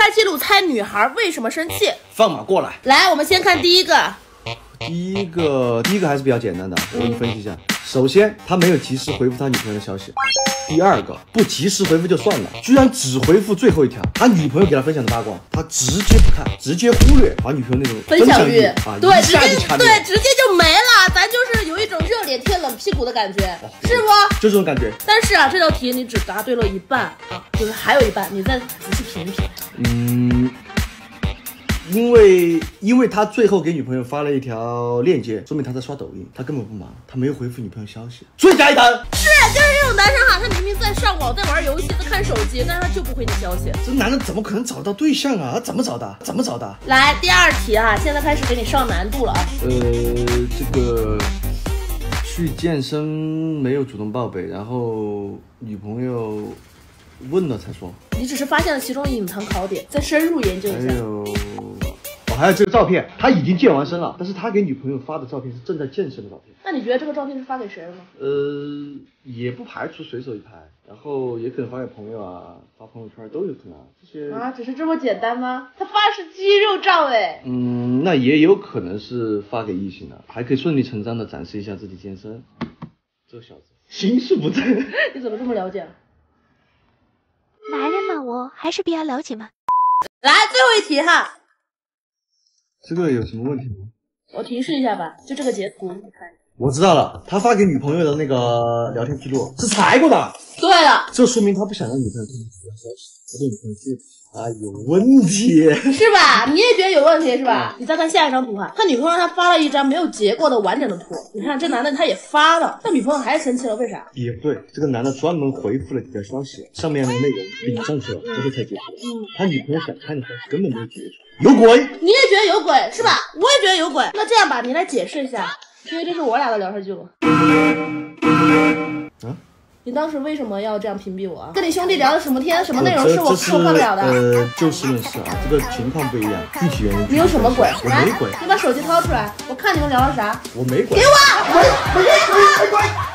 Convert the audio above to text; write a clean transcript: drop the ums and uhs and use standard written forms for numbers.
拍记录，猜女孩为什么生气。 放马过来。 来，我们先看第一个。 第一个还是比较简单的，我给你分析一下。首先，他没有及时回复他女朋友的消息。第二个，不及时回复就算了，居然只回复最后一条，他女朋友给他分享的八卦，他直接不看，直接忽略，把女朋友那种分享欲啊， 对， 一下就掐灭， 对，直接就没了。咱就是有一种热脸贴冷屁股的感觉，是不？ 就这种感觉。 但是啊，这道题你只答对了一半啊，就是还有一半，你再仔细品一品。 因为他最后给女朋友发了一条链接，说明他在刷抖音，他根本不忙，他没有回复女朋友消息，所以加一单。 是，就是这种男生哈，他明明在上网，在玩游戏，在看手机，但是他就不回你消息。 这男的怎么可能找到对象啊？他怎么找的？怎么找的？ 来，第二题啊，现在开始给你上难度了啊。 这个去健身没有主动报备，然后女朋友问了才说。 你只是发现了其中隐藏考点，再深入研究一下。 还有这个照片，他已经健完身了，但是他给女朋友发的照片是正在健身的照片。 那你觉得这个照片是发给谁了吗？ 也不排除随手一拍，然后也可能发给朋友啊，发朋友圈都有可能。这些啊，只是这么简单吗？他发的是肌肉照哎。 那也有可能是发给异性的，还可以顺理成章的展示一下自己健身。这小子心术不正。 你怎么这么了解？ 男人嘛，我还是比较了解嘛。 来，最后一题哈。 这个有什么问题吗？我提示一下吧，就这个截图，你看。 我知道了，他发给女朋友的那个聊天记录是裁过的。 对了， 这说明他不想让女朋友看到消息，他对女朋友是有问题， 是吧？你也觉得有问题是吧？你再看下一张图哈，他女朋友让他发了一张没有截过的完整的图，你看这男的他也发了，但女朋友还是生气了，为啥？ 也不对，这个男的专门回复了几条消息，上面的内容顶上去了，这才截图。他女朋友想看的消息根本没有截出，有鬼！ 你也觉得有鬼是吧？我也觉得有鬼。那这样吧，你来解释一下，因为这是我俩的聊天记录。你当时为什么要这样屏蔽我啊？跟你兄弟聊的什么天什么内容是我看不了的？ 就事论事啊，这个情况不一样，具体原因。 你有什么鬼？ 我没鬼。 你把手机掏出来，我看你们聊了啥？ 我没鬼。 给我！